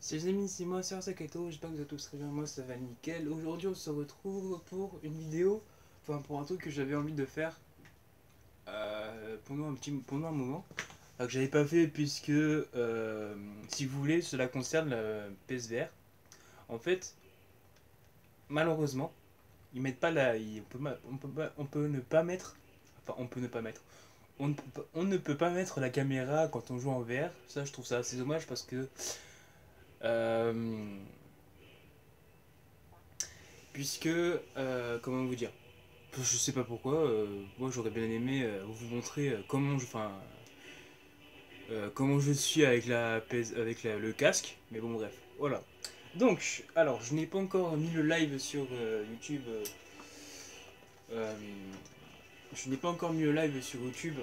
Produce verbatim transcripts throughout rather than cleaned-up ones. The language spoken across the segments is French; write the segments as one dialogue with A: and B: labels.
A: Salut les amis, c'est moi, c'est Sakato, j'espère que vous êtes tous très bien, moi ça va nickel. Aujourd'hui on se retrouve pour une vidéo, enfin pour un truc que j'avais envie de faire euh, pendant, un petit, pendant un moment, euh, que j'avais pas fait puisque, euh, si vous voulez, cela concerne la P S V R. En fait, malheureusement, ils mettent pas la... ils- on, peut, ma- on, peut pas, on peut ne pas mettre... Enfin, on peut ne pas mettre... On ne, peut pas, on ne peut pas mettre la caméra quand on joue en V R. Ça, je trouve ça assez dommage parce que... euh, puisque... euh, comment vous dire, je sais pas pourquoi, euh, moi j'aurais bien aimé euh, vous montrer euh, comment je, enfin, euh, comment je suis avec la P S, avec la- le casque, mais bon bref, voilà. Donc, alors je n'ai pas encore mis le live sur euh, YouTube. euh, euh, je n'ai pas encore mis le live sur YouTube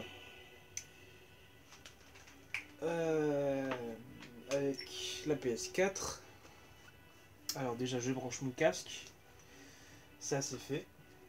A: euh, avec la P S quatre. Alors déjà je branche mon casque, ça c'est fait,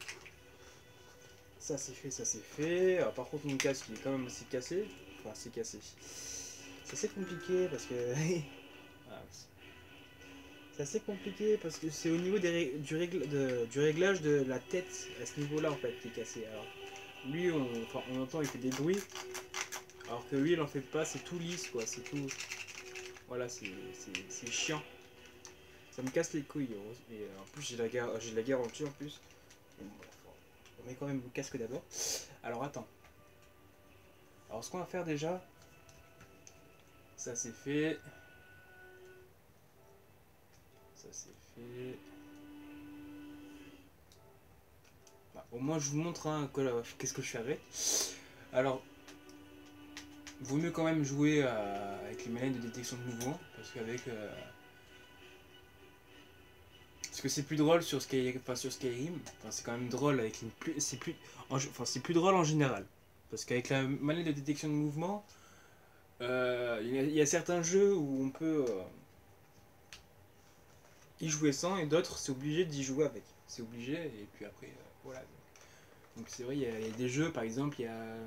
A: ça c'est fait, ça c'est fait. Alors par contre mon casque il est quand même assez cassé, enfin assez cassé. C'est assez compliqué parce que ah, c'est assez compliqué parce que c'est au niveau des ré- du, régl- de- du réglage de la tête à ce niveau-là en fait qui est cassé. Alors lui, on, enfin, on entend il fait des bruits, alors que lui il en fait pas, c'est tout lisse quoi, c'est tout. Voilà, c'est c'est- c'est chiant. Ça me casse les couilles. Et euh, en plus j'ai la, gar- j'ai la garantie en plus. Et bon, bref, on met quand même le casque d'abord. Alors attends. Alors ce qu'on va faire déjà, ça c'est fait. Ça c'est fait. Bah, au moins je vous montre hein, qu'est-ce que je fais avec. Alors vaut mieux quand même jouer à- avec les manettes de détection de mouvement parce qu'avec euh, parce que c'est plus drôle sur Skyrim, enfin sur Skyrim, enfin c'est quand même drôle avec une plus c'est plus en- enfin c'est plus drôle en général parce qu'avec la manette de détection de mouvement euh, il y, a- il y a certains jeux où on peut euh, y jouer sans et d'autres c'est obligé d'y jouer avec, c'est obligé et puis après euh, voilà, donc c'est vrai il y, a, il y a des jeux par exemple il y a euh,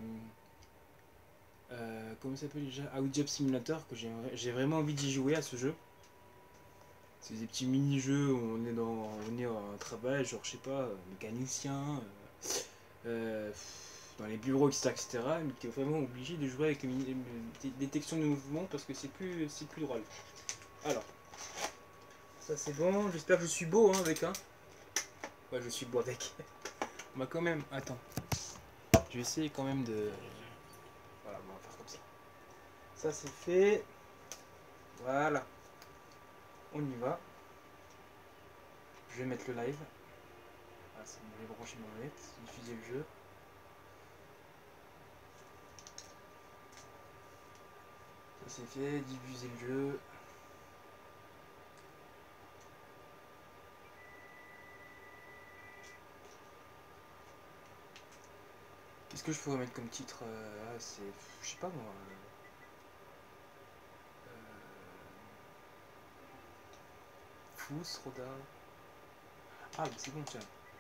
A: euh, comment ça s'appelle déjà, Out Job Simulator, que j'ai j'ai vraiment envie d'y jouer à ce jeu. C'est des petits mini-jeux où on est dans on est en travail, genre je sais pas, euh, mécanicien, euh, euh, dans les bureaux, et cetera, et cetera. Mais tu es vraiment obligé de jouer avec les, mini- les détections de mouvement parce que c'est plus, c'est plus drôle. Alors, ça c'est bon, j'espère que je suis beau hein, avec un. Hein. Ouais, je suis beau avec. On va quand même, attends, je vais essayer quand même de. Voilà, on va faire comme ça. Ça c'est fait. Voilà, on y va. Je vais mettre le live. Ah, c'est bon, j'ai branché ma manette, diffuser le jeu. Ça c'est fait, diffuser le jeu. Qu'est-ce que je pourrais mettre comme titre euh, ah, c'est. Je sais pas moi. Euh, Fous, Roda. Ah, mais c'est bon, tiens.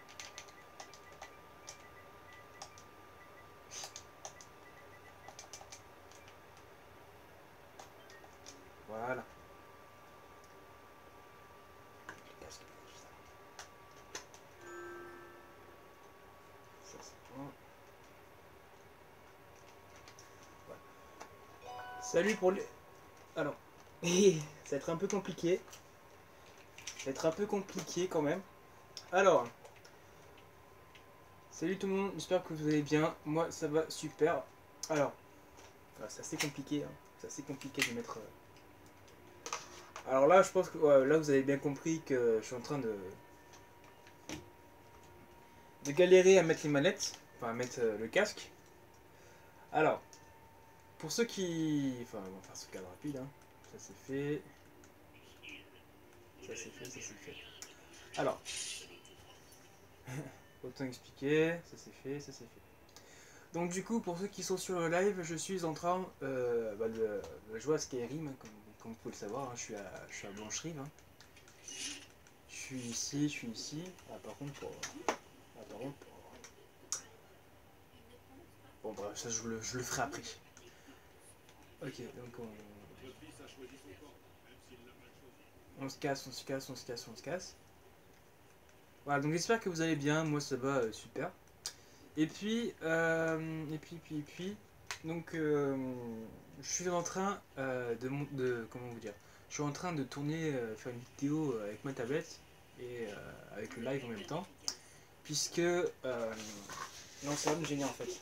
A: Voilà. Le casque, ça c'est bon. Voilà. Salut pour les. Alors, ça va être un peu compliqué. Ça va être un peu compliqué quand même. Alors, salut tout le monde, j'espère que vous allez bien. Moi, ça va super. Alors, voilà, c'est assez compliqué. Hein. C'est assez compliqué de mettre. euh, Alors là, je pense que ouais, là, vous avez bien compris que je suis en train de de galérer à mettre les manettes, enfin à mettre euh, le casque. Alors, pour ceux qui, enfin, on va faire ce cadre rapide. Hein. Ça c'est fait. Ça c'est fait, ça c'est fait. Alors, autant expliquer, ça c'est fait, ça c'est fait. Donc du coup, pour ceux qui sont sur le live, je suis en train euh, bah, de, de jouer à Skyrim, hein, comme, comme vous pouvez le savoir, hein, je suis à, je suis à Blancherive. Hein. Je suis ici, je suis ici. Ah, par contre, pour, ah, par contre, pour- bon bref, ça je le, je le ferai après. Ok, donc on... On se casse, on se casse, on se casse, on se casse. Voilà, donc j'espère que vous allez bien. Moi, ça va euh, super. Et puis, euh, et puis, puis, puis, donc, euh, je suis en train euh, de, de, comment vous dire, je suis en train de tourner, euh, faire une vidéo euh, avec ma tablette et euh, avec le live en même temps, puisque, euh, non, ça va me gêner en fait.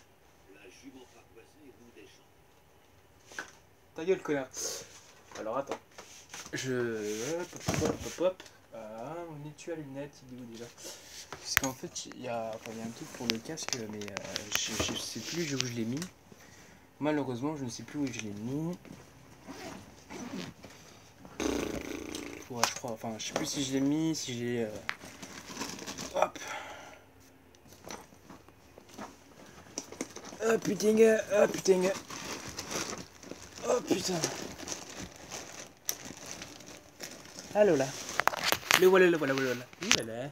A: Ta gueule, connard. Alors attends, je, hop, hop, hop, hop, hop. Ah, mon étui à lunettes, il est où déjà? Parce qu'en fait, il y, a, enfin, il y a un truc pour le casque, mais euh, je, je sais plus où je l'ai mis. Malheureusement, je ne sais plus où je l'ai mis. Ouais, je crois, enfin, je sais plus si je l'ai mis, si j'ai... Euh... Hop. Oh putain, oh putain. Oh putain. Allô là. Le voilà, le voilà, le voilà. Oui, voilà.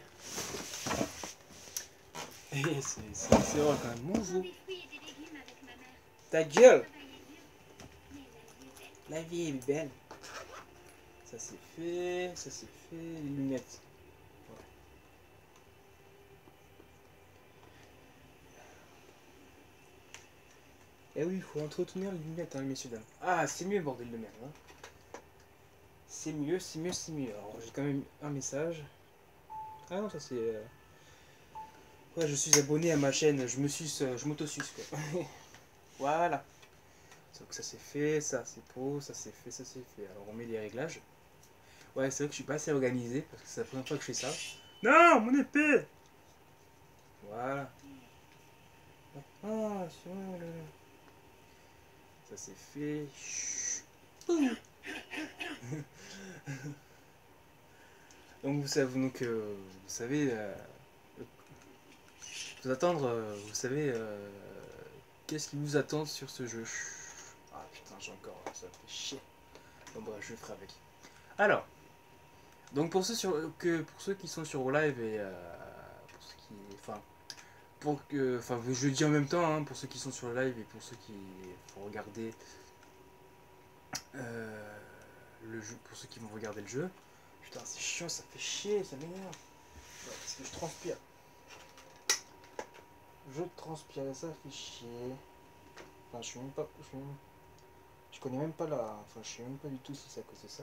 A: Eh, c'est vrai quand même. Bonjour. Ta gueule. La vie est belle. Ça c'est fait, ça c'est fait. Les lunettes. Eh oui, il faut entretenir les lunettes, hein, messieurs dames. Ah, c'est mieux, bordel de merde. Hein. C'est mieux, c'est mieux, c'est mieux. Alors, j'ai quand même un message. Ah non, ça c'est... Euh... Ouais, je suis abonné à ma chaîne. Je me suis... Euh, je m'auto-suce, quoi. Voilà. Donc ça c'est fait, ça c'est pro, ça c'est fait, ça c'est fait. Alors on met les réglages. Ouais, c'est vrai que je suis pas assez organisé, parce que c'est la première fois que je fais ça. Non, mon épée. Voilà. Ah, c'est vrai. Ça c'est fait. Donc vous savez, donc, euh, vous savez, euh, vous attendre, euh, vous savez, euh, qu'est-ce qui vous attend sur ce jeu. Ah putain, j'ai encore, ça fait chier. Bon bref, je le ferai avec. Alors, donc pour ceux, sur, que, pour ceux qui sont sur live et euh, pour ceux qui, enfin, pour que, enfin, je le dis en même temps, hein, pour ceux qui sont sur le live et pour ceux qui vont regarder euh, le jeu, pour ceux qui vont regarder le jeu. Putain, c'est chiant, ça fait chier, ça m'énerve. Ouais, parce que je transpire. Je transpire et ça fait chier. Enfin, je suis même pas, je, suis même, je connais même pas la, enfin, je sais même pas du tout si c'est à cause de ça.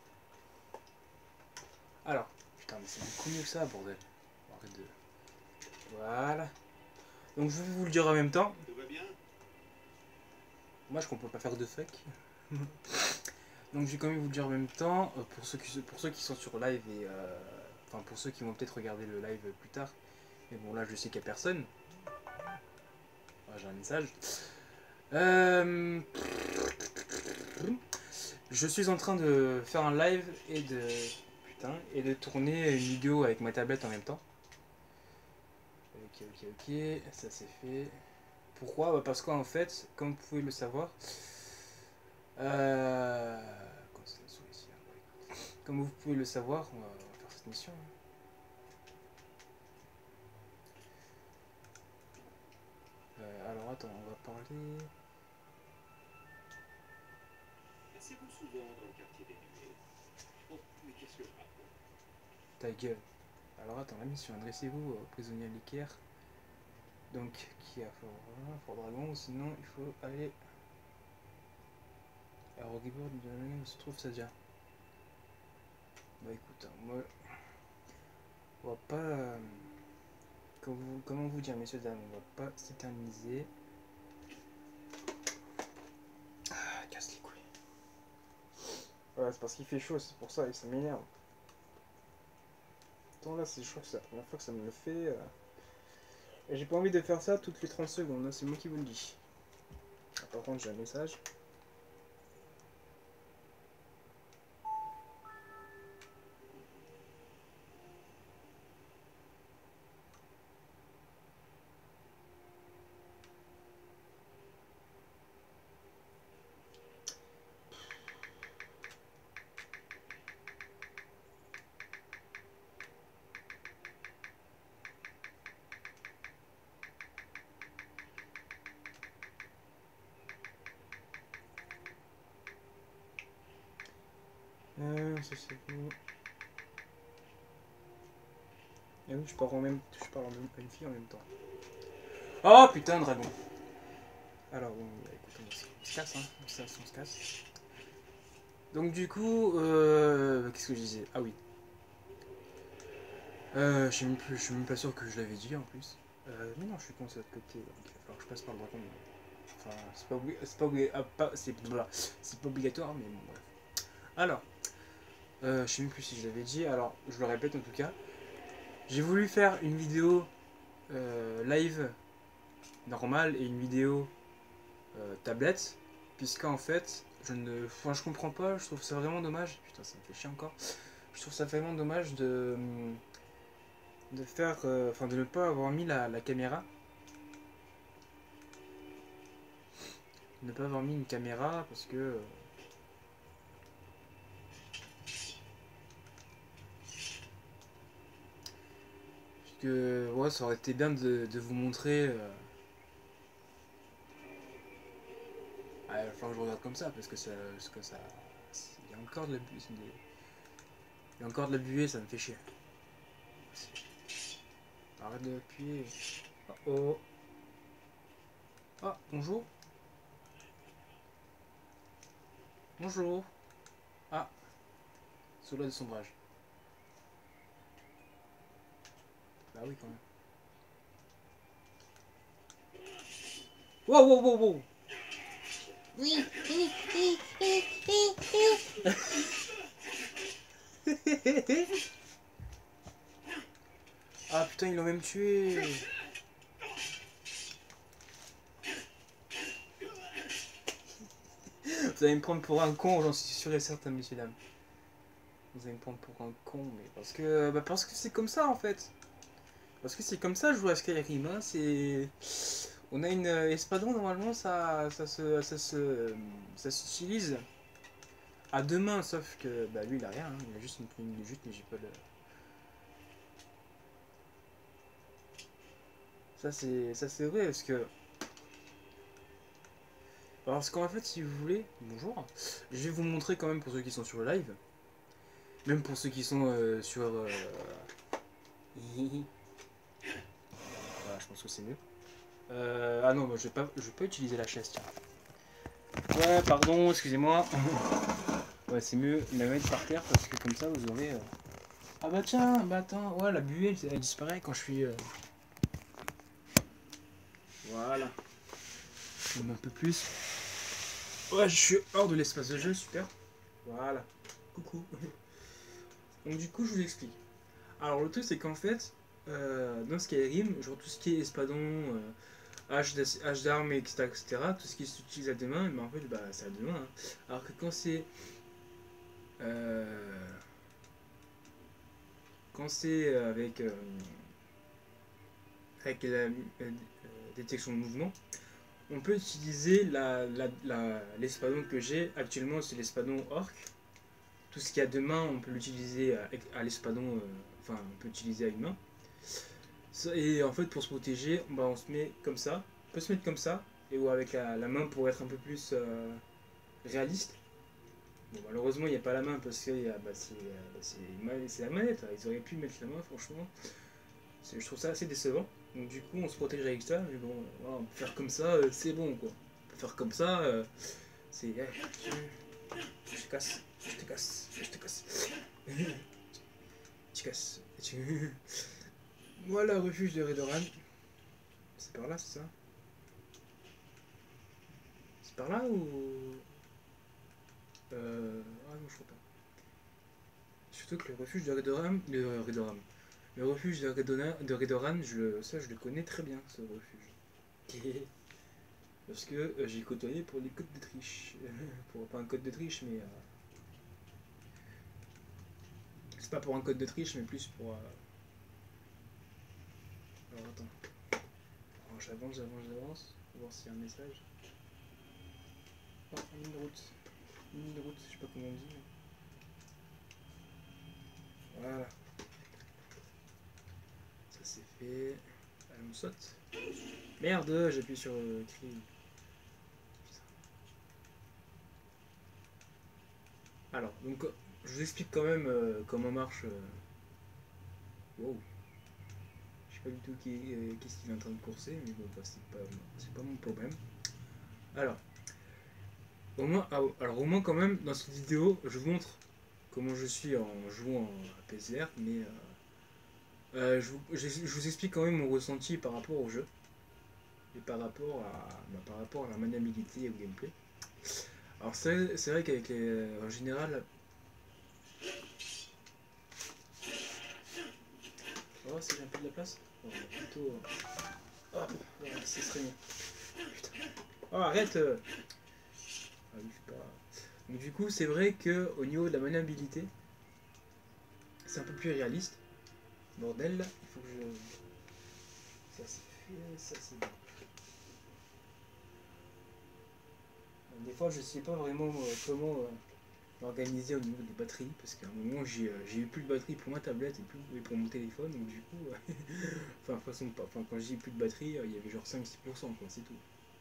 A: Alors, putain, mais c'est beaucoup mieux que ça, bordel. Arrête de, voilà. Donc je vais vous le dire en même temps. Tout va bien ? Moi je comprends pas faire de fake. Donc je vais quand même vous le dire en même temps. Pour ceux qui, pour ceux qui sont sur live et euh, enfin pour ceux qui vont peut-être regarder le live plus tard. Mais bon là je sais qu'il n'y a personne. Ah, j'ai un message. Euh... Je suis en train de faire un live et de putain et de tourner une vidéo avec ma tablette en même temps. Ok ok ok, ça c'est fait. Pourquoi ? Bah parce qu'en fait, comme vous pouvez le savoir, euh... comme vous pouvez le savoir, on va faire cette mission. Euh, alors attends, on va parler. Passez-vous souvent dans le quartier des nuées ? Oh, mais qu'est-ce que je raconte ? Ta gueule. Alors attends, la mission, adressez-vous au prisonnier à l'équerre. Donc, qui a Fort, Fort Dragon, sinon il faut aller à Roguebord où se trouve Sadia. Bah écoute, moi, on va pas. Euh, comment, vous, comment vous dire, messieurs, dames, on va pas s'éterniser. Ah, casse les couilles. Ouais, c'est parce qu'il fait chaud, c'est pour ça, et ça m'énerve. Attends, là, c'est chaud, c'est la première fois que ça me le fait. Euh... Et j'ai pas envie de faire ça toutes les trente secondes, hein, c'est moi qui vous le dis. Ah, par contre, j'ai un message. Euh, ça c'est bon. Et oui, je parle en même, je parle en même, à une fille en même temps. Oh putain, dragon. Alors bon, bah, écoute, on, se- on se casse, hein. On se, on se casse. Donc du coup, euh, qu'est-ce que je disais? Ah oui. Euh, je suis même, plus- je suis même pas sûr que je l'avais dit en plus. Euh, mais non, je suis con, c'est de l'autre côté. Donc, il va falloir que je passe par le dragon. Enfin, c'est pas, obli- c'est pas, obli- ah, pas, c'est, voilà. C'est pas obligatoire, mais bon, bref. Alors, euh, je sais même plus si je l'avais dit. Alors, je le répète en tout cas. J'ai voulu faire une vidéo euh, live normale et une vidéo euh, tablette, puisqu'en fait, je ne, enfin, je comprends pas. Je trouve ça vraiment dommage. Putain, ça me fait chier encore. Je trouve ça vraiment dommage de de faire, euh, enfin, de ne pas avoir mis la, la caméra, de ne pas avoir mis une caméra parce que euh, parce que ouais, ça aurait été bien de, de vous montrer. Euh, ah, il va falloir que je regarde comme ça parce que ça, parce que ça, il y a encore de la bu- il y a encore de la buée, ça me fait chier. Arrête d'appuyer. Oh oh. Ah, bonjour. Bonjour. Ah, solo de sombrage. Bah oui, quand même. Wow, wow, wow, wow. Ah putain, ils l'ont même tué. Vous allez me prendre pour un con, j'en suis sûr et certain, messieurs dames. Vous allez me prendre pour un con, mais parce que bah parce que c'est comme ça en fait. Parce que c'est comme ça jouer à Skyrim, hein, c'est... On a une euh, espadon, normalement, ça, ça se... ça se... ça s'utilise à deux mains, sauf que... Bah lui, il a rien, hein, il a juste une poignée de jute, mais j'ai pas le... Ça, c'est... ça c'est vrai, parce que... Parce qu'en fait, si vous voulez... Bonjour. Je vais vous montrer quand même pour ceux qui sont sur le live. Même pour ceux qui sont euh, sur... Euh... Voilà, je pense que c'est mieux. Euh... Ah non, moi, je vais pas, je vais pas utiliser la chaise, tiens. Ouais, pardon, excusez-moi. Ouais, c'est mieux de la mettre par terre parce que comme ça vous aurez. Euh... Ah bah tiens, bah attends, ouais, la buée elle, elle disparaît quand je suis. Euh... Voilà. Même un peu plus. Ouais, je suis hors de l'espace de jeu, super. Voilà. Coucou. Donc du coup, je vous explique. Alors le truc c'est qu'en fait, euh, dans Skyrim, genre tout ce qui est espadon, euh, hache d'as- hache d'armes, et cetera, et cetera, tout ce qui s'utilise à deux mains, mais en fait, bah c'est à deux mains. Hein. Alors que quand c'est euh, quand c'est avec euh, avec la euh, euh, détection de mouvement, on peut utiliser la, la, la- l'espadon que j'ai actuellement, c'est l'espadon orc. Tout ce qui a deux mains, on peut l'utiliser à, à l'espadon, euh, enfin, on peut l'utiliser à une main. Ça- Et en fait, pour se protéger, bah, on se met comme ça. On peut se mettre comme ça, et ou avec la, la main pour être un peu plus euh, réaliste. Bon, malheureusement, il n'y a pas la main parce que bah, c'est, euh, bah, c'est, c'est la manette. Ils auraient pu mettre la main, franchement. C'est- Je trouve ça assez décevant. Donc du coup, on se protège avec ça, mais bon, voilà, on peut faire comme ça, euh, c'est bon quoi. On peut faire comme ça, euh, c'est... eh, je te casse, je te casse, je te casse. Tu casses. Tu... Voilà, refuge de Redoran. C'est par là, c'est ça? C'est par là ou... Euh... Ah non, je crois pas. Surtout que le refuge de Redoran... Le Redoran. Le refuge de, Redona... de Redoran, je le... ça je le connais très bien, ce refuge. Parce que euh, j'ai côtoyé pour les codes d'Autriche. Pour pas un code d'Autriche, mais... Euh... C'est pas pour un code d'Autriche, mais plus pour... Euh... Alors attends. Alors j'avance, j'avance, j'avance. Pour voir s'il y a un message. Oh, une ligne de route. Une ligne de route, je sais pas comment on dit. Mais... Voilà. Ça c'est fait. Elle me saute. Merde, j'appuie sur le cri. Voilà. Alors, donc, je vous explique quand même euh, comment marche. Euh... Wow. Je sais pas du tout qui, euh, qu'est-ce qu'il est en train de courser, mais bon, bah, c'est pas, c'est pas mon problème. Alors, au moins, ah, alors au moins quand même, dans cette vidéo, je vous montre comment je suis en jouant à P C R, mais euh, euh, je, vous, je, je vous explique quand même mon ressenti par rapport au jeu et par rapport à, bah, par rapport à la maniabilité et au gameplay. Alors c'est, c'est vrai qu'avec les, en général, oh, c'est un peu de la place. Oh, plutôt, oh, ouais, ce serait mieux. Putain. Oh, arrête. euh. Ah oui, c'est pas. Donc du coup, c'est vrai que au niveau de la maniabilité, c'est un peu plus réaliste. Bordel, il faut que je. Ça c'est fait, ça c'est bon. Des fois, je sais pas vraiment euh, comment euh, m'organiser au niveau des batteries, parce qu'à un moment, j'ai, euh, j'ai eu plus de batterie pour ma tablette et plus et pour mon téléphone, donc du coup, euh, enfin, façon, enfin, quand j'ai plus de batterie, euh, il y avait genre cinq six pour cent, quoi, c'est tout.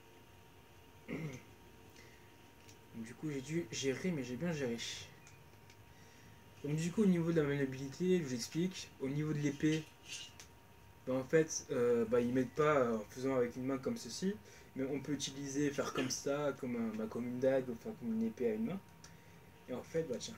A: Donc du coup, j'ai dû gérer, mais j'ai bien géré. Donc du coup, au niveau de la maniabilité, je vous explique. Au niveau de l'épée, bah, en fait, euh, bah, ils mettent pas euh, en faisant avec une main comme ceci, mais on peut utiliser, faire comme ça, comme, un, bah, comme une dague, enfin comme une épée à une main. Et en fait, bah tiens,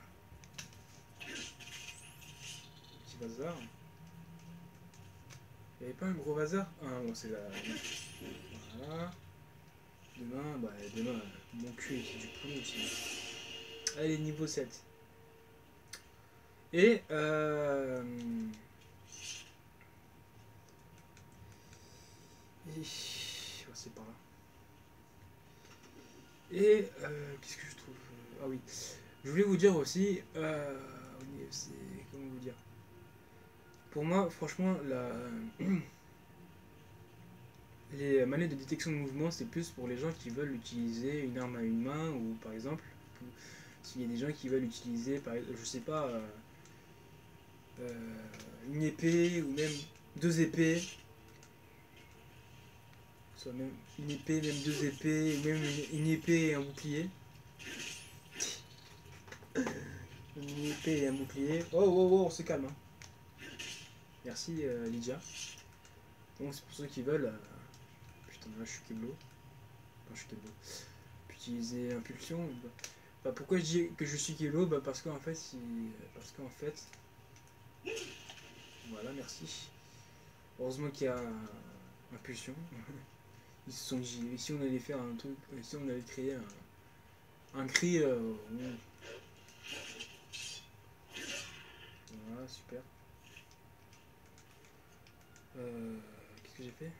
A: petit bazar. Il n'y avait pas un gros bazar. Ah bon, c'est la... Voilà. Demain, bah demain, mon cul c'est du poulet aussi. Allez, niveau sept. Et euh... Et... Oh, c'est par là. Et euh, qu'est-ce que je trouve Ah oui. Je voulais vous dire aussi, euh, c'est comment vous dire. Pour moi, franchement, la, les manettes de détection de mouvement, c'est plus pour les gens qui veulent utiliser une arme à une main ou par exemple, s'il y a des gens qui veulent utiliser, par, je sais pas, euh, euh, une épée ou même deux épées, soit même une épée, même deux épées, ou même une, une épée et un bouclier. Une épée et un bouclier. Oh, oh, oh, on se calme. Hein. Merci euh, Lydia. Donc c'est pour ceux qui veulent. Euh... Putain, là je suis Keblo. Enfin, je suis Keblo. Utiliser impulsion. Bah, bah, pourquoi je dis que je suis Keblo bah, parce qu'en fait, si... parce qu'en fait. Voilà, merci. Heureusement qu'il y a impulsion. Ils se sont dit, si on allait faire un truc, si on allait créer un, un cri. Euh... Voilà, super. Euh... Qu'est-ce que j'ai fait?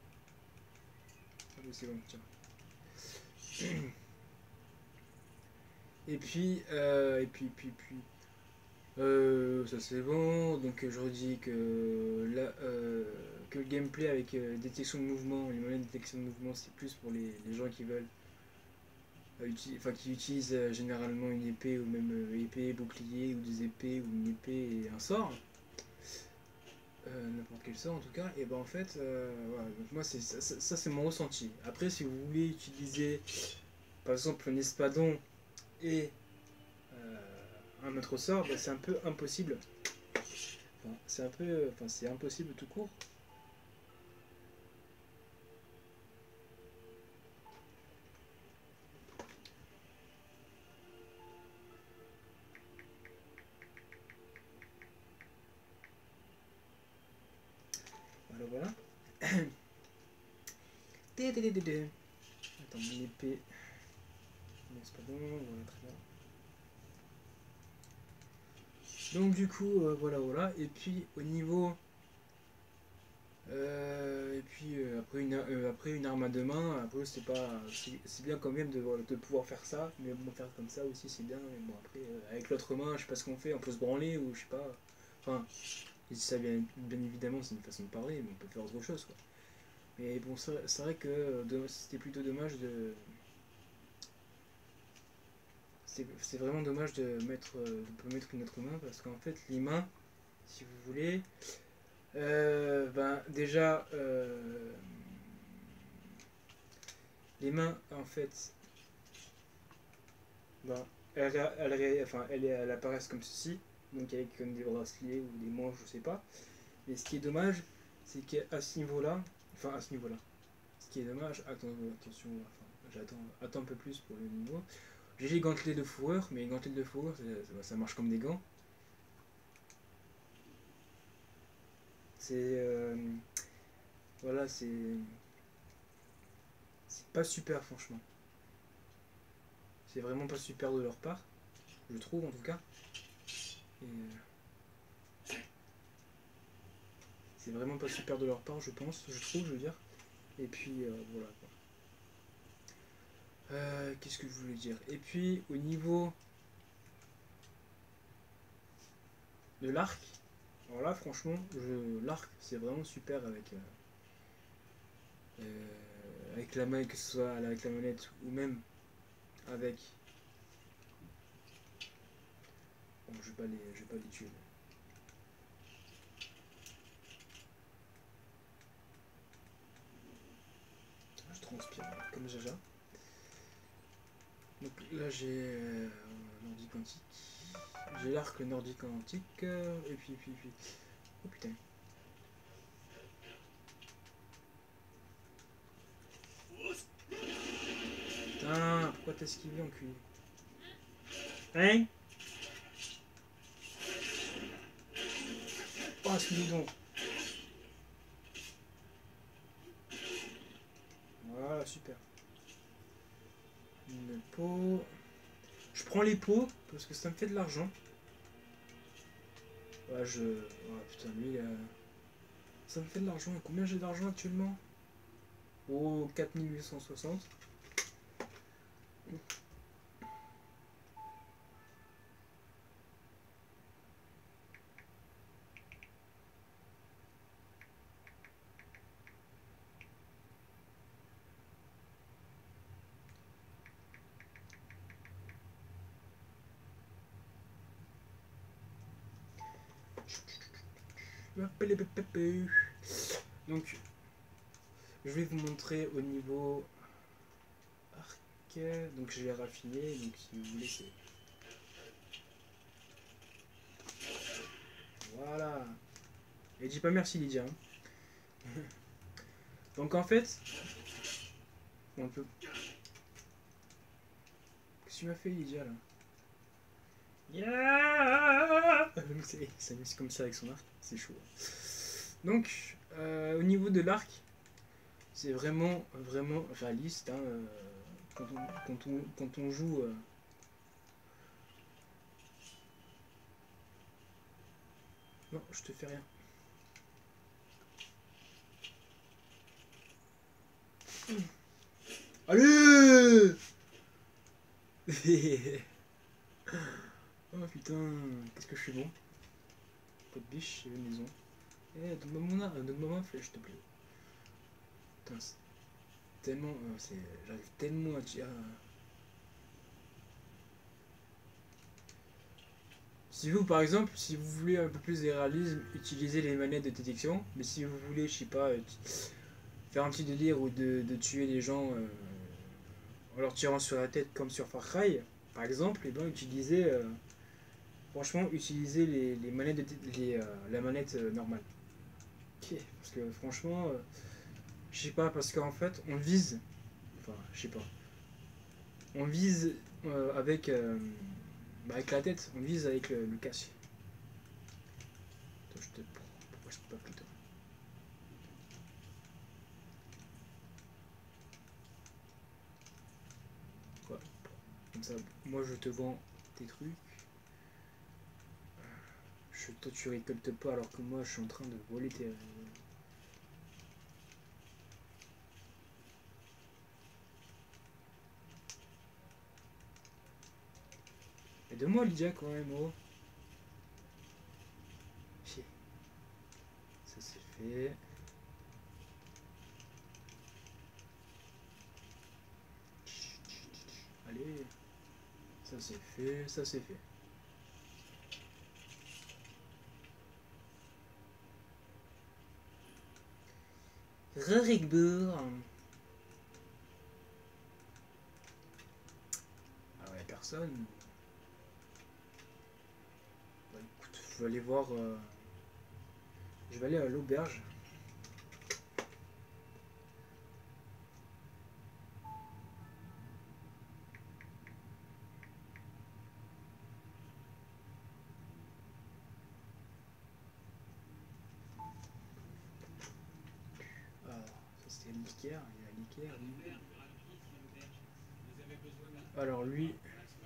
A: Ah oui, c'est bon, tiens. Et puis, euh, et puis, puis, puis, euh, ça c'est bon. Donc je redis que, la, euh, que le gameplay avec euh, détection de mouvement, les moyens de détection de mouvement, c'est plus pour les, les gens qui veulent, euh, uti enfin qui utilisent euh, généralement une épée ou même euh, épée, bouclier ou des épées ou une épée et un sort. Euh, n'importe quel sort en tout cas. Et ben en fait, euh, voilà. Donc moi c'est ça, ça, ça c'est mon ressenti. Après si vous voulez utiliser par exemple un espadon et euh, un maître sort, bah, c'est un peu impossible. Enfin, c'est un peu, enfin c'est impossible tout court. Voilà voilà. Attends mon épée, mon espadon, voilà très bien. Donc du coup euh, voilà voilà. Et puis au niveau Euh, et puis euh, après, une, euh, après une arme à deux mains, après c'est pas c'est bien quand même de, de pouvoir faire ça, mais bon faire comme ça aussi c'est bien. Mais bon après euh, avec l'autre main, je sais pas ce qu'on fait, on peut se branler ou je sais pas. Enfin, ça bien, bien évidemment c'est une façon de parler, mais on peut faire autre chose quoi. Mais bon c'est vrai que euh, c'était plutôt dommage de c'est vraiment dommage de mettre euh, de mettre une autre main parce qu'en fait les mains, si vous voulez, euh, ben déjà euh, les mains, en fait, bah, elles, elles, elles, enfin, elles, elles apparaissent comme ceci, donc avec comme des bracelets ou des manches, je sais pas. Mais ce qui est dommage, c'est qu'à ce niveau-là, enfin à ce niveau-là, ce qui est dommage, attends, attention, enfin, j'attends, attends un peu plus pour le niveau. J'ai les gantelets de fourrure, mais les gantelets de fourrure, ça, ça marche comme des gants. C'est, euh, voilà, c'est, c'est pas super franchement. C'est vraiment pas super de leur part, je trouve en tout cas. Et, euh, c'est vraiment pas super de leur part, je pense, je trouve, je veux dire. Et puis euh, voilà quoi. Euh, Qu'est-ce que je voulais dire? Et puis au niveau de l'arc, alors là franchement, l'arc c'est vraiment super avec, euh, euh, avec la main, que ce soit avec la manette ou même avec. Bon, je vais pas les, je vais pas les tuer. Je transpire comme Jaja. Donc là j'ai euh, nordique antique. J'ai l'arc nordique antique. Euh, et puis, puis, puis. Oh putain. Putain, pourquoi t'as esquivé en cul? Hein? Oh, ce bidon. Voilà, super. Une peau. Je prends les pots parce que ça me fait de l'argent. Ouais, je. Oh, putain, lui, euh... ça me fait de l'argent. Combien j'ai d'argent actuellement? Oh, quatre mille huit cent soixante. Donc, je vais vous montrer au niveau arc. Donc, je l'ai raffiné. Donc, si vous voulez, c'est. Voilà. Et dis pas merci, Lydia. Hein. Donc, en fait, on peut. Qu'est-ce que tu m'as fait, Lydia là? Yeah. Il s'amuse comme ça avec son arc. C'est chaud. Donc, euh, au niveau de l'arc, c'est vraiment, vraiment réaliste. Hein, euh, quand, on, quand, on, quand on joue. Euh... Non, je te fais rien. Allez. Oh putain, qu'est-ce que je suis bon. Pas de biche, une maison. Eh, donne-moi mon arc, donne-moi ma flèche, s'il te plaît. Putain, c'est tellement. Euh, c'est... J'arrive tellement à tirer. Si vous, par exemple, si vous voulez un peu plus de réalisme, utilisez les manettes de détection. Mais si vous voulez, je sais pas, faire un petit délire ou de, de tuer les gens euh, en leur tirant sur la tête comme sur Far Cry, par exemple, et ben utilisez, euh, franchement, utilisez les, les manettes, de, les, euh, la manette euh, normale. Okay. Parce que franchement, euh, je sais pas, parce qu'en fait, on vise, enfin, je sais pas, on vise euh, avec, euh, bah, avec la tête, on vise avec le, le casque. Attends, je te prends, pourquoi je peux pas plutôt? Quoi? Comme ça, moi je te vends tes trucs. Je, toi tu récoltes pas alors que moi je suis en train de voler tes. Aide-moi Lydia quand même, oh. Chier. Ça c'est fait. Allez. Ça c'est fait, ça c'est fait. Rerigbourg. Ah ouais, personne. je vais aller voir. Euh, je vais aller à l'auberge. Ah, ça c'était l'Iker. Il y a l'Iker. Alors lui.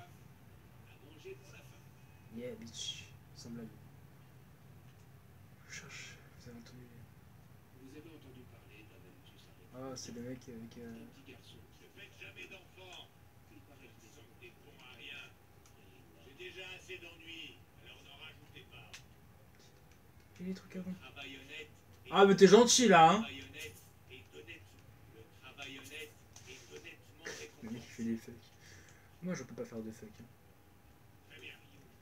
A: Yeah, bitch. Sans blague. Je cherche. Vous avez entendu.
B: Vous avez entendu parler d'un homme qui s'arrête.
A: Ah, c'est le mec avec. Euh...
B: Un petit garçon. Ne faites jamais d'enfants. Il paraît que des hommes des bons à rien. J'ai déjà assez d'ennuis, alors n'en rajoutez pas.
A: Il y a des trucs avant.
B: Le travail honnête.
A: Ah, mais t'es gentil là, hein.
B: Le travail honnête est honnête. Le travail honnête est honnêtement récompensé.
A: Le mec qui fait des fuck. Moi je peux pas faire de fuck. Hein.
B: Très bien,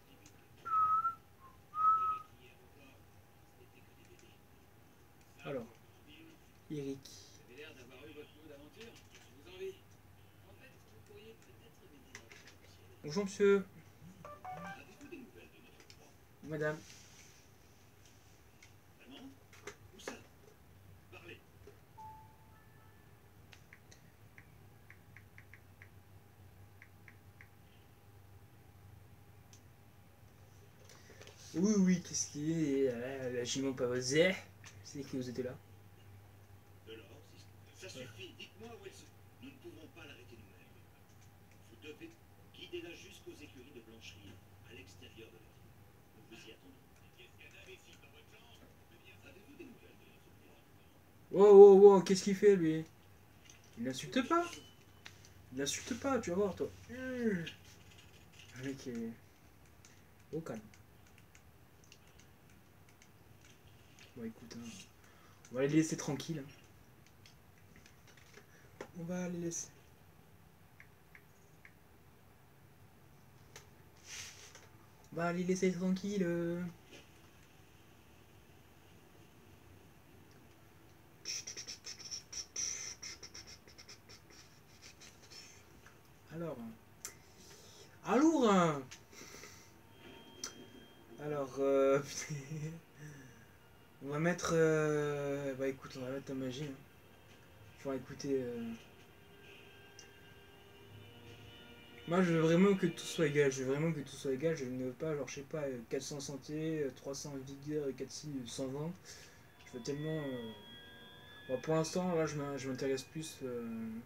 A: Alors, Eric.
B: vous avez l'air d'avoir eu votre lot d'aventure. Je vous envie. En fait, vous pourriez peut-être m'aider.
A: Bonjour monsieur.
B: Avez-vous des nouvelles de notre proie?
A: Madame.
B: Vraiment? Où ça? Parlez.
A: Oui, oui, qu'est-ce qu'il est euh, La Jimon Pavozé. C'est qui vous étiez là?
B: De l'or, si ça suffit. Dites-moi où elle se... Nous ne pouvons pas l'arrêter nous-mêmes. Vous devez guider la jusqu'aux écuries de blancherie, à l'extérieur de la ville. Nous vous y attendons. Qu'est-ce qu'il y a d'imbécile dans votre chambre? Avez-vous des nouvelles de notre proie?
A: Oh, oh, oh, qu'est-ce qu'il fait lui? Il n'insulte pas. Il n'insulte pas, tu vas voir toi. Mmh. Le mec est au calme. Bon écoute, hein, on va les laisser tranquilles. Hein. On va les laisser. On va les laisser tranquilles. Alors. Alors. Alors. Euh... On va mettre... Euh... Bah écoute, on va mettre ta magie. Hein. Faut écouter... Euh... Moi je veux vraiment que tout soit égal. Je veux vraiment que tout soit égal. Je ne veux pas, genre je sais pas, quatre cents santé, trois cents vigueur et quatre cents cent vingt. Je veux tellement... Euh... Bon, pour l'instant, là je m'intéresse plus... Euh...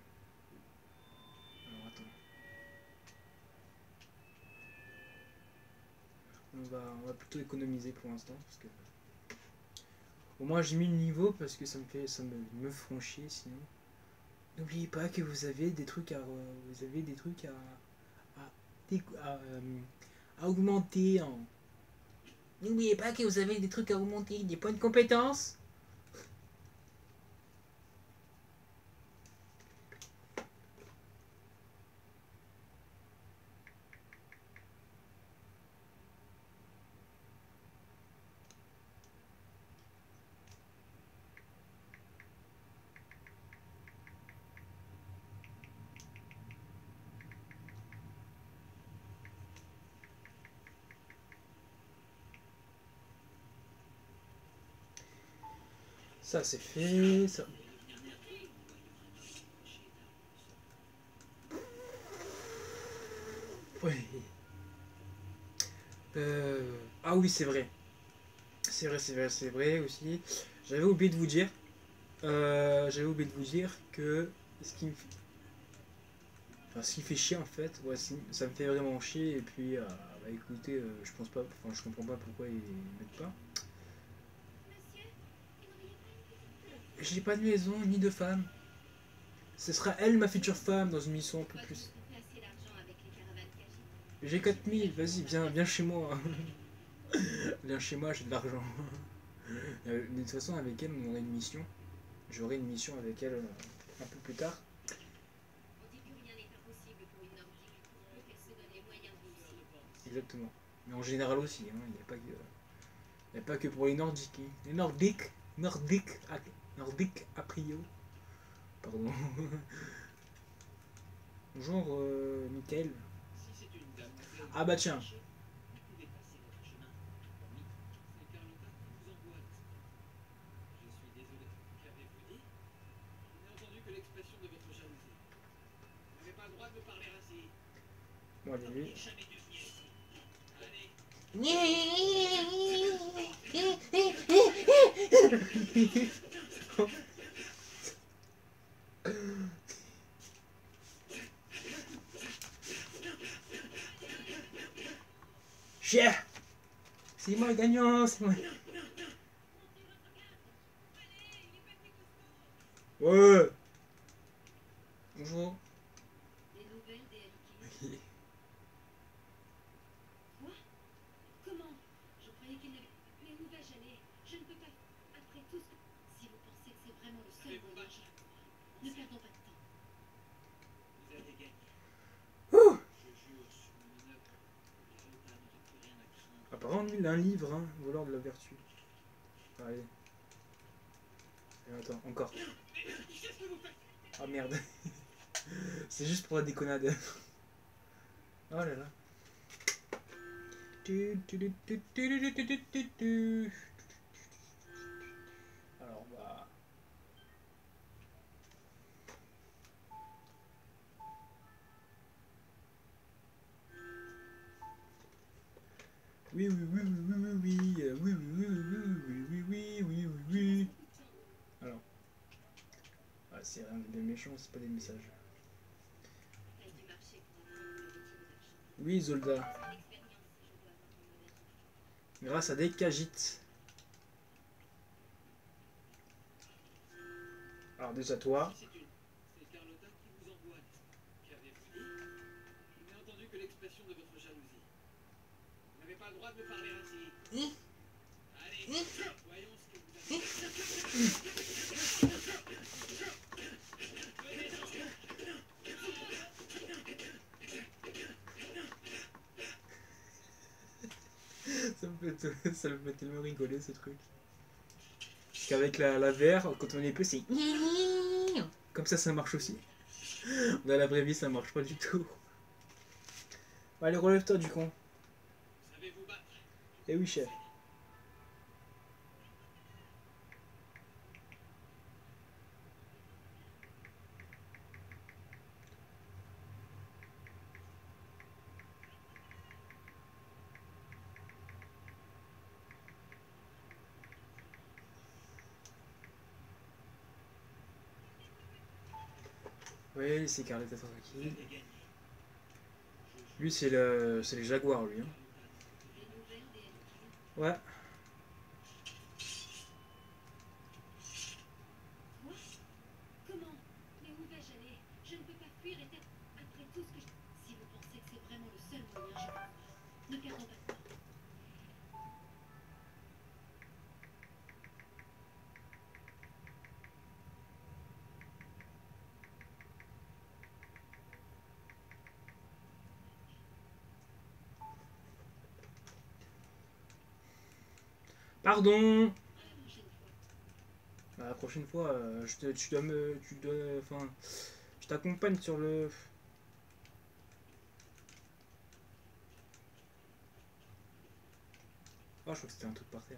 A: Alors attends. On va, on va plutôt économiser pour l'instant. Parce que... Au moins j'ai mis le niveau parce que ça me fait ça me, me font chier sinon. N'oubliez pas que vous avez des trucs à vous avez des trucs à à, à, à augmenter. Hein. N'oubliez pas que vous avez des trucs à augmenter, des points de compétence. Ça c'est fait, ça. Oui. Euh... Ah oui, c'est vrai. C'est vrai, c'est vrai, c'est vrai aussi. J'avais oublié de vous dire. Euh, J'avais oublié de vous dire que ce qui me fait... Enfin, ce qui fait chier en fait, ouais, ça me fait vraiment chier. Et puis, euh, bah écoutez, euh, je pense pas, enfin, je comprends pas pourquoi ils mettent pas. J'ai pas de maison ni de femme. Ce sera elle ma future femme dans une mission un peu plus. J'ai quatre mille, vas-y, viens, viens chez moi. Viens chez moi, j'ai de l'argent. De toute façon, avec elle, on aurait une mission. J'aurai une mission avec elle euh, un peu plus tard. Exactement. Mais en général aussi, il hein, n'y a pas que, il n'y a pas que pour les Nordiques. Hein. Les Nordiques, Nordiques, Nordiques a priori. Pardon. Bonjour, euh, Michael. Ah bah tiens. Bon, allez. Chien. C'est moi le gagnant, c'est moi. Ouais. Bonjour.
C: Les nouvelles des Alikis. Quoi? Comment? Je croyais qu'il n'avait... Mais où vais-je aller? Je ne peux pas... Après tout ce que... Si vous pensez que c'est vraiment le seul moyen, ne perdons pas de temps.
B: Vous avez gagné.
A: Ouh.
B: Je jure sur mon honneur. Les Jotun n'auraient plus rien à craindre.
A: Apparemment, lui, il a un livre, hein, voleur de la vertu. Allez. Et attends, encore. Ah merde. C'est juste pour la déconnade. Oh là là. Alors bah. Oui oui oui oui oui oui oui oui oui oui oui oui oui oui oui. Alors. Ah, c'est rien de méchant, c'est pas des messages.
C: T'as dû marcher pour un moment, le
A: Oui Zolda.
C: l'expérience, si je dois avoir mon honneur.
A: Grâce à des Khajiits. Alors déjà toi.
B: C'est une... C'est Carlotta qui vous envoie. Qu'avez-vous dit? Je n'ai entendu que l'expression de votre jalousie. Vous n'avez pas le droit de me parler ainsi. Allez, voyons ce que vous avez.
A: Ça me fait, ça me fait tellement rigoler ce truc. Parce qu'avec la, la V R, quand on est peu, c'est comme ça, ça marche aussi. Dans la vraie vie, ça marche pas du tout. Bon, allez, relève-toi du con.
B: Savez vous battre?
A: Eh oui, chef. Oui, c'est Carlotta Sasaki. Lui, c'est le, c'est les Jaguars, lui. Hein.
C: Les nouvelles des Alikis.
A: Ouais.
C: Quoi? Comment? Mais où vais-je aller? Je ne peux pas fuir et être... Après tout ce que je... Si vous pensez que c'est vraiment le seul moyen, je... Ne perdons pas de temps.
A: Pardon.
C: À la prochaine fois.
A: Bah, la prochaine fois, euh, je te, tu dois me, tu dois, enfin, je t'accompagne sur le. Ah, je crois que c'était un truc par terre.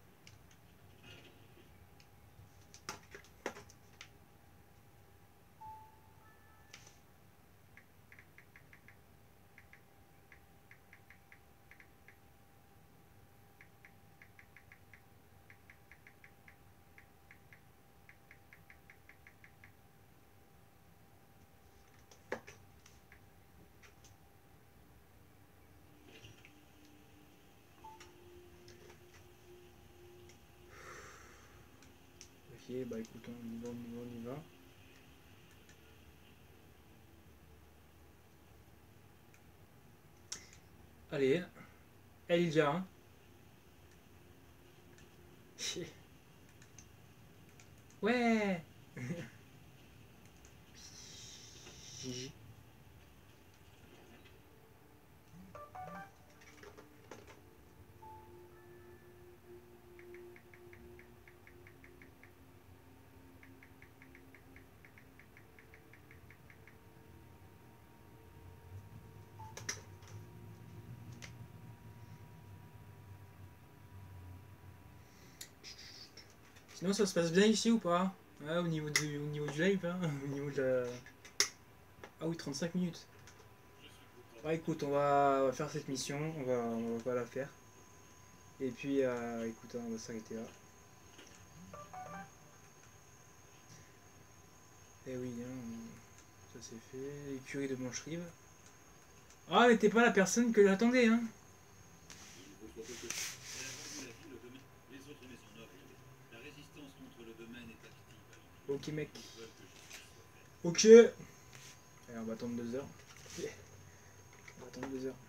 A: Ok, bah écoute, on y va, on y va, on y va. Allez, Elijah. Hein. Ouais. Sinon, ça se passe bien ici ou pas? Ouais, au niveau du, au niveau du live, hein, au niveau de la... Ah oui, trente-cinq minutes. Ah, écoute, on va, on va faire cette mission, on va, on va la faire. Et puis, euh, écoute, on va s'arrêter là. Et oui, hein, ça c'est fait. Écurie de Blancherive. Ah, mais t'es pas la personne que j'attendais, hein.
B: Il vous faut quelque chose. Elle a vendu la ville au domaine. Les autres maisons nord et est. La résistance contre le domaine est active.
A: Ok, mec.
B: Ils veulent que justice soit faite.
A: Ok. Allez, on va attendre deux heures. Ok. On va attendre deux heures.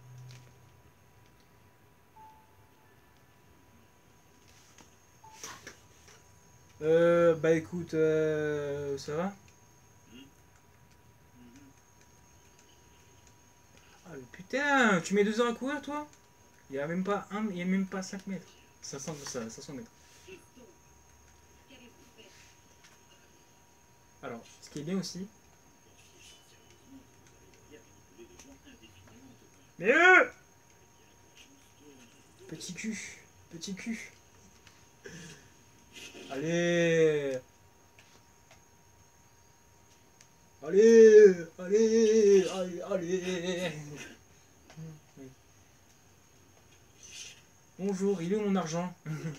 A: Euh, bah écoute, euh, ça va? Ah mais putain, tu mets deux heures à courir toi? Il y a même pas un, il y a même pas cinq mètres. cinq cents, ça, cinq cents mètres. Alors, ce qui est bien aussi. Mais eux! Petit cul, petit cul. Allez! Allez! Allez! Allez! Allez! Bonjour, il est où mon argent?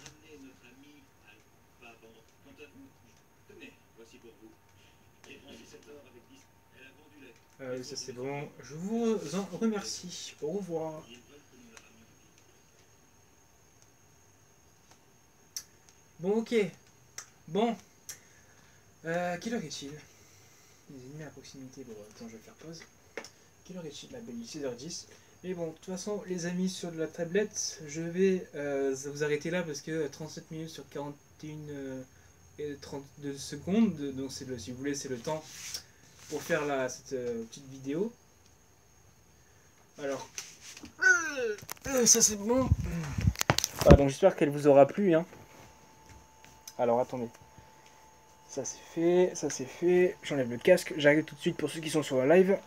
A: Euh, ça c'est bon. Je vous en remercie. Au revoir. Bon, ok. Bon. Euh, quelle heure est-il? Les ennemis à proximité. Bon, attends, je vais faire pause. Quelle heure est-il? La belle, six heures dix. Mais bon, de toute façon, les amis, sur de la tablette, je vais euh, vous arrêter là parce que trente-sept minutes sur quarante et une euh, et trente-deux secondes. Donc, c'est le, si vous voulez, c'est le temps pour faire la, cette euh, petite vidéo. Alors, euh, euh, ça c'est bon. Ah, donc j'espère qu'elle vous aura plu. Hein. Alors, attendez. Ça c'est fait, ça c'est fait. J'enlève le casque. J'arrive tout de suite pour ceux qui sont sur la live.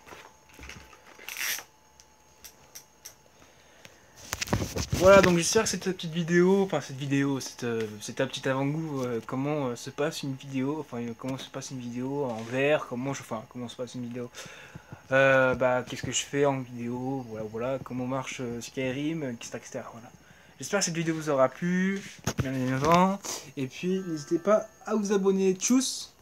A: Voilà, donc j'espère que cette petite vidéo, enfin cette vidéo, c'est euh, un petit avant-goût, euh, comment euh, se passe une vidéo, enfin euh, comment se passe une vidéo en vert, comment je, enfin comment se passe une vidéo, euh, bah qu'est-ce que je fais en vidéo, voilà, voilà, comment marche euh, Skyrim, et cetera, et cetera. Voilà. J'espère que cette vidéo vous aura plu, bien évidemment, et puis n'hésitez pas à vous abonner, tchuss.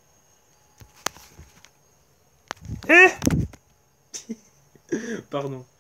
A: Eh Pardon.